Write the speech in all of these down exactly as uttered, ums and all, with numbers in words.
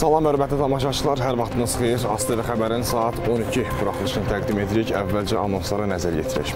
Salam, hörmətli tamaşaçılar, hər vaxtınız xeyir. A S T V xəbərin saat on iki buraxılışını təqdim edirik. Əvvəlcə anonslara nəzər yetirək.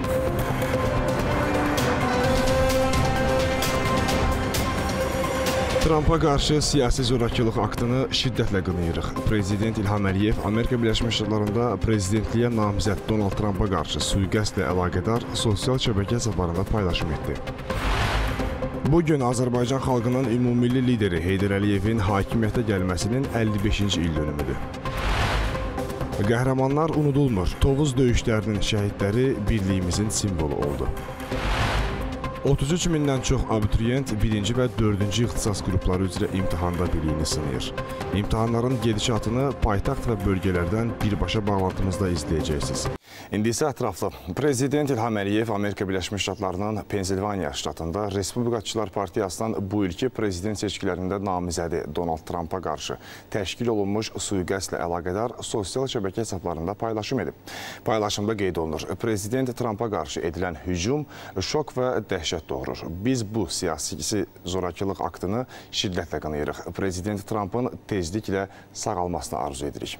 Trampa qarşı siyasi zorakılıq aktını şiddətlə qınayırıq. Prezident İlham Əliyev Amerika Birləşmiş Ştatlarında prezidentliyə namizəd Donald Trampa qarşı sui-qəsdlə əlaqədar sosial şəbəkə hesablarında paylaşım etdi. Bugün Azərbaycan xalqının ümummilli lideri Heydər Əliyevin hakimiyyətə gəlməsinin əlli beşinci il dönümüdür. Qəhrəmanlar unudulmur. Tovuz döyüşlərinin şəhidləri birliyimizin simvolu oldu. otuz üç mindən çox abituriyent birinci və dördüncü ixtisas qrupları üzrə imtahanda biliyini sınayır. İmtahanların gedişatını paytaxt və bölgələrdən birbaşa bağlantımızda izləyəcəksiniz. İndi isə ətraflı. Prezident İlham Əliyev Amerika Birləşmiş Ştatlarının Pensilvaniya ştatında Respublikaçılar Partiyasının bu ilki prezident seçkilərində namizədi Donald Trampa qarşı təşkil olunmuş sui-qəsdlə əlaqədar sosial şəbəkə hesablarında paylaşım edib. Paylaşımda qeyd olunur. Prezident Trampa qarşı edilən hücum şok və dəhşət doğurur. Biz bu siyasi zorakılıq aktını şiddətlə qınayırıq. Prezident Trampın tezliklə sağalmasını arzu edirik.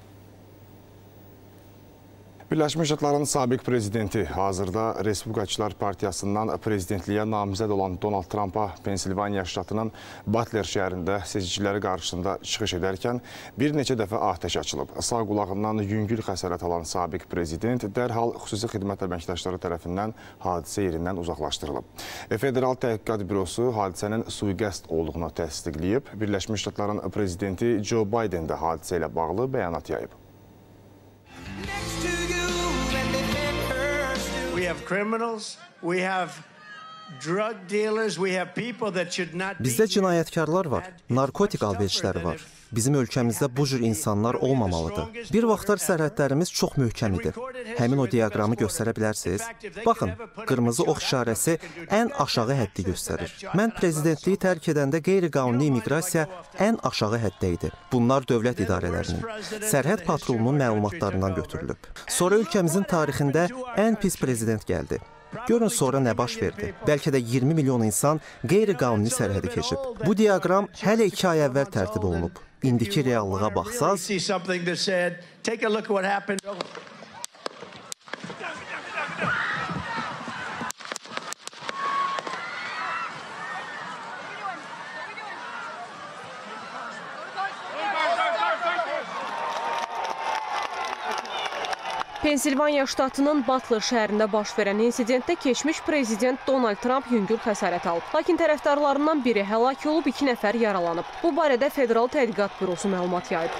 Birləşmiş Ştatların sabiq prezidenti hazırda Respublikaçılar Partiyasından prezidentliyə namizəd olan Donald Trampa Pensilvaniya ştatının Butler şəhərində seçiciləri qarşısında çıxış edərkən bir neçə dəfə atəş açılıb. Sağ qulağından yüngül xəsarət alan sabiq prezident dərhal xüsusi xidmət əməkdaşları tərəfindən hadisə yerindən uzaqlaşdırılıb. Federal Təhqiqat Bürosu hadisənin sui-qəsd olduğunu təsdiqləyib. Birləşmiş Ştatların prezidenti Joe Biden də hadisə ilə bağlı bəyanat yayıb. We have criminals, we have drug dealers, we have people that should not be. Bizdə cinayətkarlar var, narkotik alverçiləri var. Bizim ölkəmizdə bu cür insanlar olmamalıdır. Bir vaxtlar sərhədlərimiz çox möhkəm idi. Həmin o diaqramı göstərə bilərsiniz. Baxın, qırmızı ox işarəsi ən aşağı həddi göstərir. Mən prezidentliyi tərk edəndə qeyri-qanuni immiqrasiya ən aşağı həddə idi. Bunlar dövlət idarələrinin, sərhəd patrulunun məlumatlarından götürülüb. Sonra ölkəmizin tarixində ən pis prezident gəldi. Görün sonra nə baş verdi. Bəlkə də iyirmi milyon insan qeyri-qanuni sərhədi keçib. Bu diaqram hələ iki ay əvvəl tərtib olunub. İndiki reallığa baxsaz, Pensilvaniya ştatının Butler şəhərində baş verən insidentdə keçmiş prezident Donald Trump yüngül xəsarət alıb. Lakin tərəfdarlarından biri həlak olub, iki nəfər yaralanıb. Bu barədə Federal Təhqiqat Bürosu məlumat yayıb.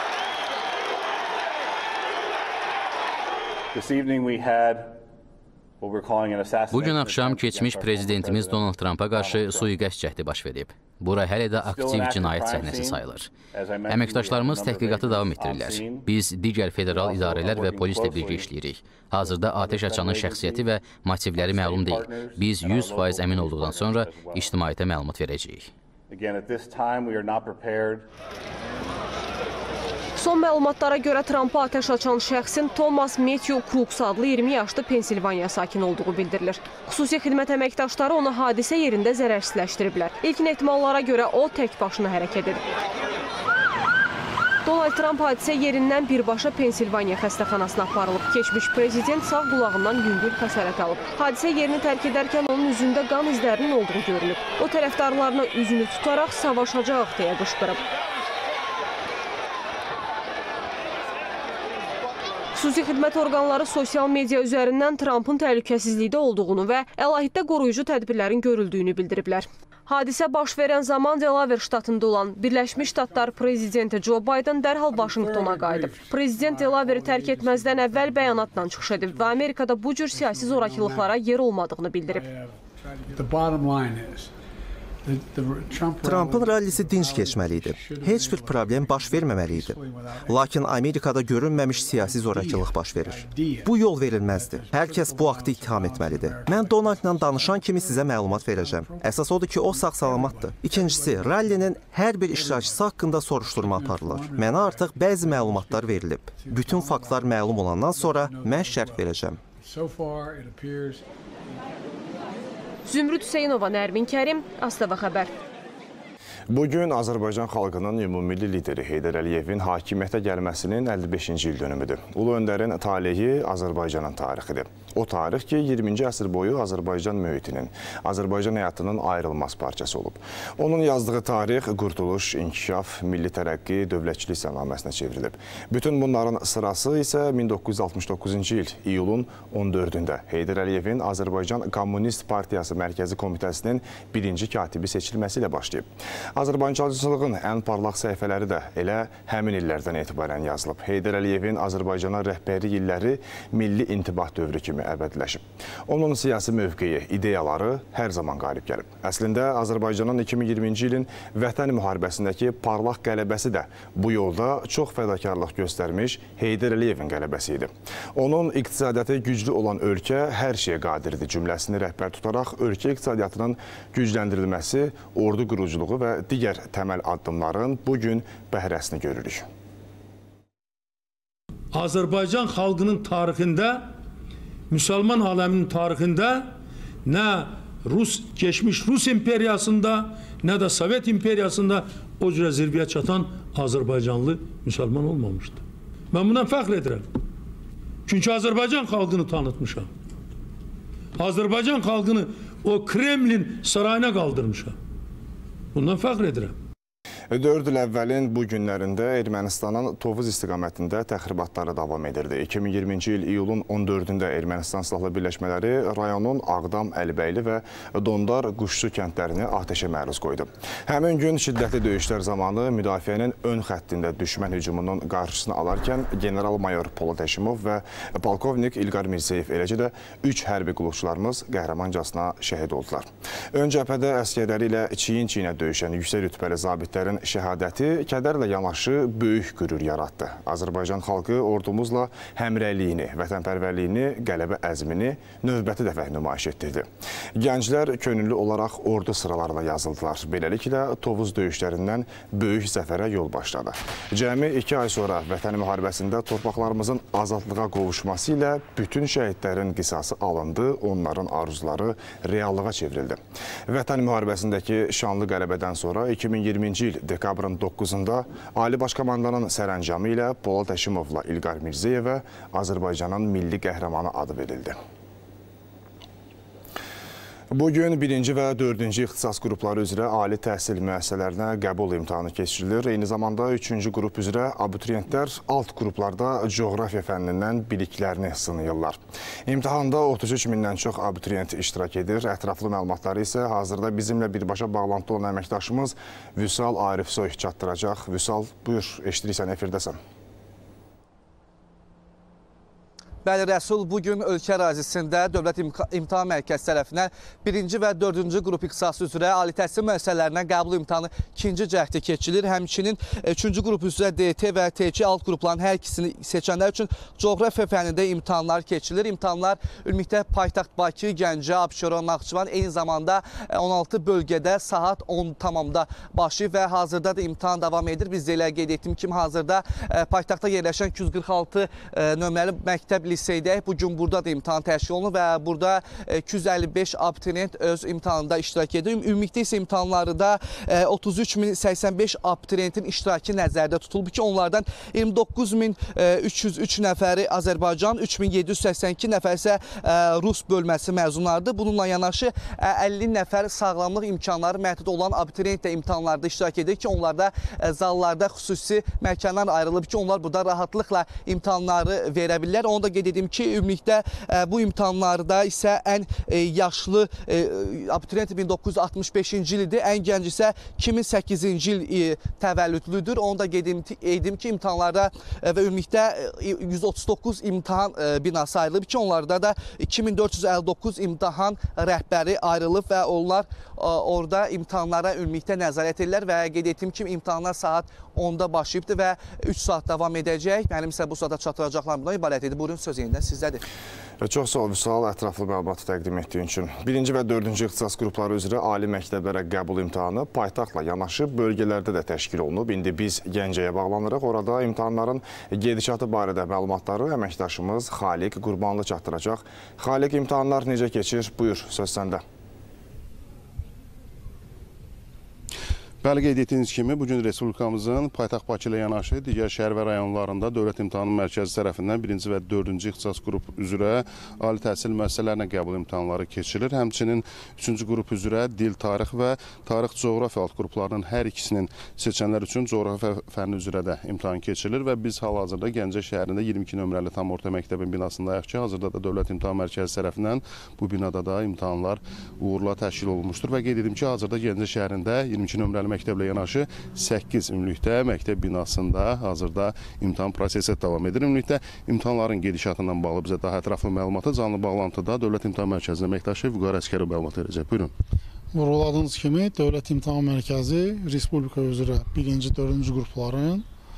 Bugün axşam keçmiş prezidentimiz Donald Trumpa qarşı sui-qəsd cəhdi baş verib. Bura hələ də aktiv cinayət səhnəsi sayılır. Əməkdaşlarımız təhqiqatı davam etdirirlər. Biz digər federal idarələr və polislə birgə işləyirik. Hazırda atəş açanın şəxsiyyəti və motivləri məlum deyil. Biz yüz faiz əmin olduqdan sonra ictimaiyyətə məlumat verəcəyik. Son məlumatlara görə Trampa atəş açan şəxsin Thomas Matthew Crooks adlı iyirmi yaşlı Pensilvaniya sakini olduğu bildirilir. Xüsusi xidmət əməkdaşları onu hadisə yerində zərərsizləşdiriblər. İlkin ehtimallara görə o tək başına hərəkət edib. Donald Trump hadisə yerindən birbaşa Pensilvaniya xəstəxanasına aparılıb. Keçmiş prezident sağ qulağından yüngül xəsarət alıb. Hadisə yerini tərk edərkən onun üzündə qan izlərinin olduğu görülüb. O tərəfdarlarına üzünü tutaraq savaşacaq deyə qışqırıb. Xüsusi xidmət orqanları sosial media üzərindən Trumpın təhlükəsizlikdə olduğunu və əlahiddə qoruyucu tədbirlərin görüldüyünü bildiriblər. Hadisə baş verən zaman Delaware ştatında olan Birləşmiş Ştatlar prezidenti Joe Biden dərhal Vaşinqtona qayıdıb. Prezident Delaware'i tərk etməzdən əvvəl bəyanatla çıxış edib və Amerikada bu cür siyasi zorakılıqlara yer olmadığını bildirib. Trumpın rallisi dinc keçməli idi. Heç bir problem baş verməməli idi. Lakin Amerikada görünməmiş siyasi zorakılıq baş verir. Bu yol verilməzdir. Hər kəs bu aktı ittiham etməlidir. Mən Donaldla danışan kimi sizə məlumat verəcəm. Əsas odur ki, o sağ-salamatdır. İkincisi, rallinin hər bir iştirakçısı haqqında soruşturma aparılır. Mənə artıq bəzi məlumatlar verilib. Bütün faktlar məlum olandan sonra mən şərh verəcəm. Zümrüd Hüseynova, Nərmin Kərim, A S T V xəbər. Bugün Azərbaycan xalqının ümumilli lideri Heydər Əliyevin hakimiyyətə gəlməsinin əlli beşinci il dönümüdür. Ulu öndərin taleyi Azərbaycanın tarixidir. O tarix ki, iyirminci əsr boyu Azərbaycan mühitinin, Azərbaycan həyatının ayrılmaz parçası olub. Onun yazdığı tarix qurtuluş, inkişaf, milli tərəqqi, dövlətçilik sənaməsinə çevrilib. Bütün bunların sırası isə min doqquz yüz altmış doqquzuncu il iyulun on dördündə Heydər Əliyevin Azərbaycan Kommunist Partiyası Mərkəzi Komitəsinin birinci katibi seçilməsi ilə başlayıb. Azərbaycancılığın ən parlaq səhifələri də elə həmin illərdən etibarən yazılıb. Heydər Əliyevin Azərbaycana rəhbərlik illəri milli intibah dövrü kimi əbədiləşib. Onun siyasi mövqeyi, ideyaları hər zaman qalib gəlib. Əslində, Azərbaycanın iki min iyirminci ilin Vətən müharibəsindəki parlaq qələbəsi də bu yolda çox fədakarlıq göstərmiş Heydər Əliyevin qələbəsi idi. Onun iqtisadiyyatı güclü olan ölkə hər şeyə qadirdir cümləsini rəhbər tutaraq ölkə iqtisadiyyatının gücləndirilməsi, ordu quruculuğu və digər təməl addımların bugün bəhrəsini görürük. Azərbaycan xalqının tarixində, Müsəlman aləminin tarixində nə Rus, geçmiş Rus imperiyasında, nə də Sovet imperiyasında o cürə zirvəyə çatan Azərbaycanlı müsəlman olmamışdı. Mən bundan fəxr edirəm. Çünki Azərbaycan xalqını tanıtmışam. Azərbaycan xalqını o Kremlin sarayına qaldırmışam. Bundan fəxr edirəm. dörd il əvvəlin bu günlərində Ermənistanın Tovuz istiqamətində təxribatları davam edirdi. iki min iyirminci il iyulun on dördündə Ermənistan silahlı birləşmələri rayonun Ağdam, Əlibəyli və Dondar Quşçu kəndlərini atəşə məruz qoydu. Həmin gün şiddətli döyüşlər zamanı müdafiənin ön xəttində düşmən hücumunun qarşısını alarkən general-mayor Polad Həşimov və polkovnik İlqar Mirzəyev, eləcə də üç hərbi qulluqçularımız qəhrəmancasına şəhid oldular. Ön cəbhədə əskərləri ilə çiyin-çiyinə döyüşən yüksək rütbəli zabitlərin şəhadəti kədərlə yanaşı böyük qürur yaratdı. Azərbaycan xalqı ordumuzla həmrəyliyini, vətənpərvərliyini, qələbə əzmini növbəti dəfə nümayiş etdirdi. Gənclər könüllü olaraq ordu sıralarına yazıldılar. Beləliklə, Tovuz döyüşlərindən böyük zəfərə yol başladı. Cəmi iki ay sonra Vətən müharibəsində torpaqlarımızın azadlığa qovuşması ilə bütün şəhidlərin qisası alındı, onların arzuları reallığa çevrildi. Vətən müharibəsindəki şanlı qələbədən sonra iki min iyirminci il dekabrın doqquzunda Ali Baş Komandanın sərəncamı ilə Polad Həşimovla İlqar Mirzəyevə Azərbaycanın milli qəhrəmanı adı verildi. Bugün birinci və dördüncü ixtisas qrupları üzrə ali təhsil müəssisələrinə qəbul imtahanı keçirilir. Eyni zamanda üçüncü qrup üzrə abituriyentlər alt qruplarda coğrafiya fənnindən biliklərini sınayırlar. İmtahanda otuz üç mindən çox abituriyent iştirak edir. Ətraflı məlumatları isə hazırda bizimlə birbaşa bağlantı olan əməkdaşımız Vüsal Arifsoy çatdıracaq. Vüsal, buyur, eşidirsən, efirdəsən. Bəli, Rəsul, bugün ölkə ərazisində Dövlət İmtahan Mərkəzi tərəfindən birinci və dördüncü qrup ixtisası üzrə ali təhsil müəssisələrinə qəbul imtahanı ikinci cəhdi keçilir. Həmçinin üçüncü qrup üzrə D T və T iki alt qrupların hər ikisini seçənlər üçün coğrafiya fənnində imtahanlar keçilir. İmtahanlar ümumilikdə paytaxt Bakı, Gəncə, Abşeron, Naxçıvan, eyni zamanda on altı bölgədə saat on tamamda başlayıb və hazırda da imtahan davam edir. Biz də elə qeyd etdiyim kimi hazırda paytaxtda yerləşən iki yüz qırx altı nömrəli məktəb liseydəyik. Bugün burada da imtahan təşkil olunur və burada iki yüz əlli beş abituriyent öz imtahanında iştirak edir. Ümumilikdə isə imtahanlarda otuz üç min səksən beş abituriyentin iştirakı nəzərdə tutulub ki, onlardan iyirmi doqquz min üç yüz üç nəfəri Azərbaycan, üç min yeddi yüz səksən iki nəfər isə Rus bölməsi məzunlarıdır. Bununla yanaşı əlli nəfər sağlamlıq imkanları məhdud olan abituriyent də imtahanlarda iştirak edir ki, onlarda zallarda xüsusi məkanlar ayrılıb ki, onlar burada rahatlıqla imtahanları verə bilirlər. Onu da qeyd edim ki, ümumilikdə bu imtahanlarda isə ən yaşlı abituriyent min doqquz yüz altmış beşinci ildir, ən gənc isə iki min səkkizinci il təvəllüdlüdür. Onu da qeyd edim ki, imtahanlarda və ümumilikdə yüz otuz doqquz imtahan binası ayrılıb ki, onlarda da iki min dörd yüz əlli doqquz imtahan rəhbəri ayrılıb və onlar orada imtahanlara ümumilikdə nəzarət edirlər və qeyd etdiyim kimi imtahanlar saat onda başlayıbdır və üç saat davam edəcək. Mənim isə bu saata çatdıracaqlarım bundan ibarət idi. Buyurun, söz yenidən sizdədir. Çox sağ ol, Vüsal, ətraflı məlumatı təqdim etdiyin üçün. Birinci və dördüncü ixtisas qrupları üzrə ali məktəblərə qəbul imtahanı paytaxtla yanaşı bölgələrdə də təşkil olunub. İndi biz Gəncəyə bağlanırıq. Orada imtahanların gedişatı barədə məlumatları əməkdaşımız Xaliq Qurbanlı çatdıracaq. Xaliq, imtahanlar necə keçir? Buyur, söz səndə. Bəli, qeyd etdiyiniz kimi, bugün Respublikamızın paytaxt Bakı ilə yanaşı digər şəhər və rayonlarında Dövlət İmtahan Mərkəzi tərəfindən birinci və dördüncü ixtisas qrup üzrə ali təhsil müəssisələrinə qəbul imtahanları keçirilir. Həmçinin üçüncü qrup üzrə dil, tarix və tarix coğrafiya alt qruplarının hər ikisinin seçənlər üçün coğrafiya fənni üzrə də imtahan keçirilir və biz hal-hazırda Gəncə şəhərində iyirmi iki nömrəli tam orta məktəbin binasındayıq ki, hazırda da Dövlət İmtahan Mərkəzi tərəfindən bu binada da imtahanlar uğurla təşkil olunmuşdur və qeyd edim ki, hazırda Gəncə şəhərində iyirmi iki nömrəli məktəblə yanaşı səkkiz ümumilikdə məktəb binasında hazırda imtahan prosesi davam edir. Ümumilikdə imtahanların gedişatından bağlı bizə daha ətraflı məlumatı canlı bağlantıda Dövlət İmtahan Mərkəzinin əməkdaşı Vüqar Əsgərov məlumat verəcək. Buyurun. Vurguladığınız kimi Dövlət İmtahan Mərkəzi Respublika üzrə birinci, dördüncü qrupların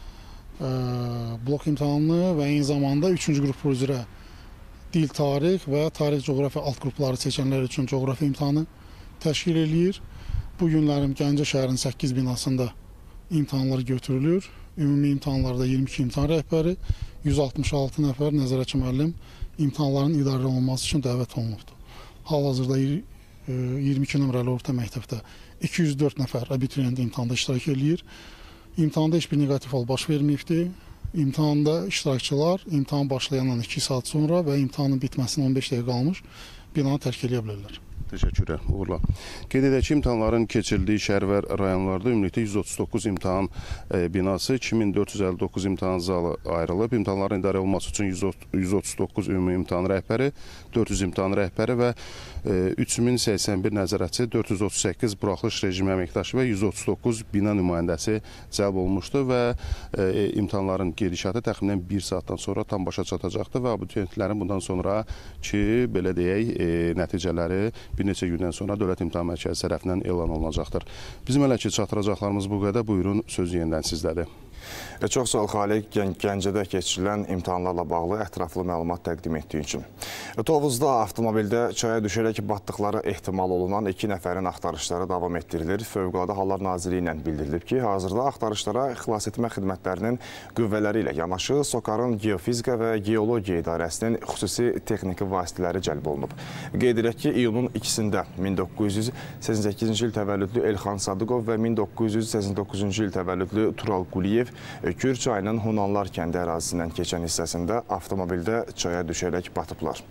ə, blok imtahanını və eyni zamanda üçüncü qrup üzrə dil, tarix və tarix coğrafiya alt qrupları seçənlər üçün coğrafiya imtahanı təşkil edir. Bu günlərim Gəncə şəhərinin səkkiz binasında imtahanlar götürülür. Ümumi imtahanlarda iyirmi iki imtahan rəhbəri, yüz altmış altı nəfər nəzarətçi müəllim imtahanların idarə olunması üçün dəvət olunubdur. Hal-hazırda iyirmi iki nömrəli orta məktəbdə iki yüz dörd nəfər abituriyent imtahanda iştirak edir. İmtahanda heç bir negativ hal baş verməyibdir. İmtahanda iştirakçılar imtahan başlayandan iki saat sonra və imtahanın bitməsinə on beş dəqiqə qalmış binanı tərk edə bilərlər. Təşəkkürlər, uğurlar. Qeyd edək ki, imtahanların keçirildiyi şəhər və rayonlarda ümumilikdə yüz otuz doqquz imtahan e, binası, iki min dörd yüz əlli doqquz imtahan zalı ayrılıb. İmtahanların idarə olunması üçün yüz otuz doqquz ümumi imtahan rəhbəri, dörd yüz imtahan rəhbəri və e, üç min səksən bir nəzarətçi, dörd yüz otuz səkkiz buraxılış rejimi əməkdaşı və yüz otuz doqquz bina nümayəndəsi cəlb olunmuşdur və e, imtahanların gedişatı təxminən bir saatdan sonra tam başa çatacaqdır və abituriyentlərin bundan sonra ki, belə deyək, e, nəticələri bir neçə gündən sonra Dövlət İmtahan Mərkəzi tərəfindən elan olunacaqdır. Bizim hələ ki çatdıracaqlarımız bu qədər. Buyurun, söz yenidən sizdədir. E, çox sağ ol Xaliq, Gən Gəncədə keçirilən imtahanlarla bağlı ətraflı məlumat təqdim etdiyi üçün. E, Tovuzda avtomobildə çaya düşərək batdıqları ehtimal olunan iki nəfərin axtarışları davam etdirilir. Fövqəladə Hallar Nazirliyi ilə bildirilib ki, hazırda axtarışlara xilas etmə xidmətlərinin qüvvələri ilə yanaşı SOCAR-ın Geofizika və Geologiya İdarəsinin xüsusi texniki vasitələri cəlb olunub. Qeyd edək ki, iyunun ikisində min doqquz yüz səksən səkkizinci il təvəllüdlü Elxan Sadıqov və min doqquz yüz səksən doqquzuncu il təvəllüdlü Tural Quliyev Kür çayının Hunanlar kəndi ərazisindən keçən hissəsində avtomobildə çaya düşərək batıblar.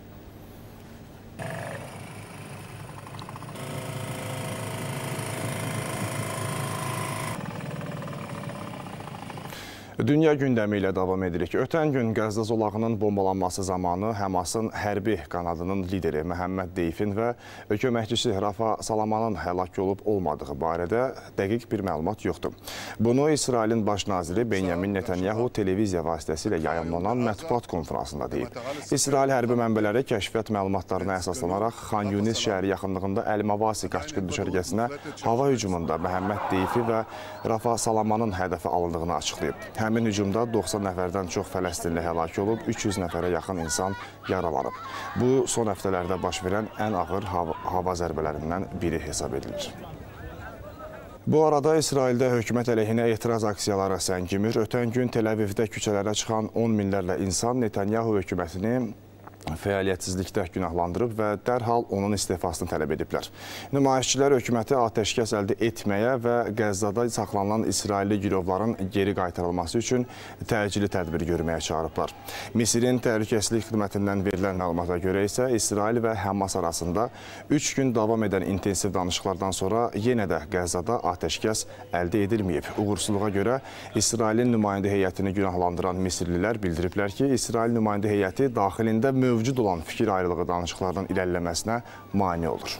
Dünya gündəmi ilə davam edirik. Ötən gün Qəzza zolağının bombalanması zamanı Həmasın hərbi qanadının lideri Məhəmməd Deyfin və köməkçisi Rafa Salamanın həlak olub olmadığı barədə dəqiq bir məlumat yoxdur. Bunu İsrailin baş naziri Benyamin Netanyahu televiziya vasitəsilə yayımlanan mətbuat konferansında deyib. İsrail hərbi mənbələri kəşfiyyat məlumatlarına əsaslanaraq Xan Yunis şəhəri yaxınlığında Əl-Mavasi qaçqın düşərgəsinə hava hücumunda Məhəmməd Deyfi və Rafa Salamanın hədəfi alındığını açıqlayıb. Həmin hücumda doxsan nəfərdən çox Fələstinli həlak olub, üç yüz nəfərə yaxın insan yaralanıb. Bu, son həftələrdə baş verən ən ağır hava, hava zərbələrindən biri hesab edilir. Bu arada İsraildə hökumət əleyhinə etiraz aksiyaları səngimir. Ötən gün Tel Avivdə küçələrə çıxan on minlərlə insan Netanyahu hökumətini fəaliyyətsizlikdə günahlandırıb və dərhal onun istifasını tələb ediblər. Nümayişçilər hökuməti atəşkəs əldə etməyə və Qəzzada saxlanılan İsrailli girovların geri qaytarılması üçün təcili tədbir görməyə çağırıblar. Misirin Təhlükəsizlik Xidmətindən verilən məlumata görə isə İsrail və Həmas arasında üç gün davam edən intensiv danışıqlardan sonra yenə də Qəzzada atəşkəs əldə edilməyib. Uğursuzluğa görə İsrailin nümayəndə heyətini günahlandıran Misirlilər bildiriblər ki, İsrail nümayəndə heyəti daxilində mövcud olan fikir ayrılığı danışıqlardan irəliləməsinə mane olur.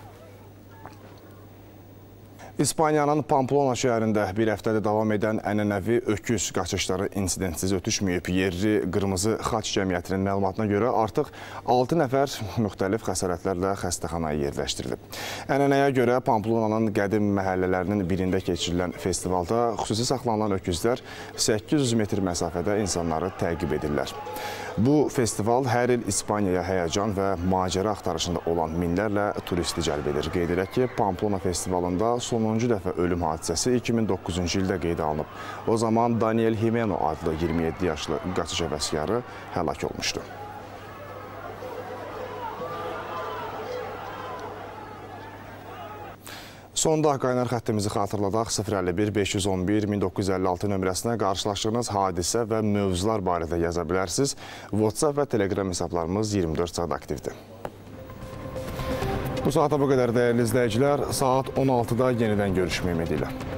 İspaniyanın Pamplona şəhərində bir həftədə davam edən ənənəvi öküz qaçışları insidentsiz ötüşməyib. Yerli Qırmızı Xaç Cəmiyyətinin məlumatına görə artıq altı nəfər müxtəlif xəsarətlərlə xəstəxanaya yerləşdirilib. Ənənəyə görə Pamplonanın qədim məhəllələrinin birində keçirilən festivalda xüsusi saxlanılan öküzlər səkkiz yüz metr məsafədə insanları təqib edirlər. Bu festival hər il İspaniyaya həyəcan və macəra axtarışında olan minlərlə turisti cəlb edir. Qeyd edək ki, Pamplona festivalında sonuncu dəfə ölüm hadisəsi iki min doqquzuncu ildə qeydə alınıb. O zaman Daniel Himeno adlı iyirmi yeddi yaşlı qaçış həvəskarı həlak olmuşdu. Sonda qaynar xəttimizi xatırladaq, sıfır əlli bir beş yüz on bir min doqquz yüz əlli altı nömrəsinə qarşılaşdığınız hadisə və mövzular barədə yaza bilərsiniz. WhatsApp və Telegram hesablarımız iyirmi dörd saat aktivdir. Bu saata bu qədər dəyərli izləyicilər, saat on altıda yenidən görüşmək ümidi ilə.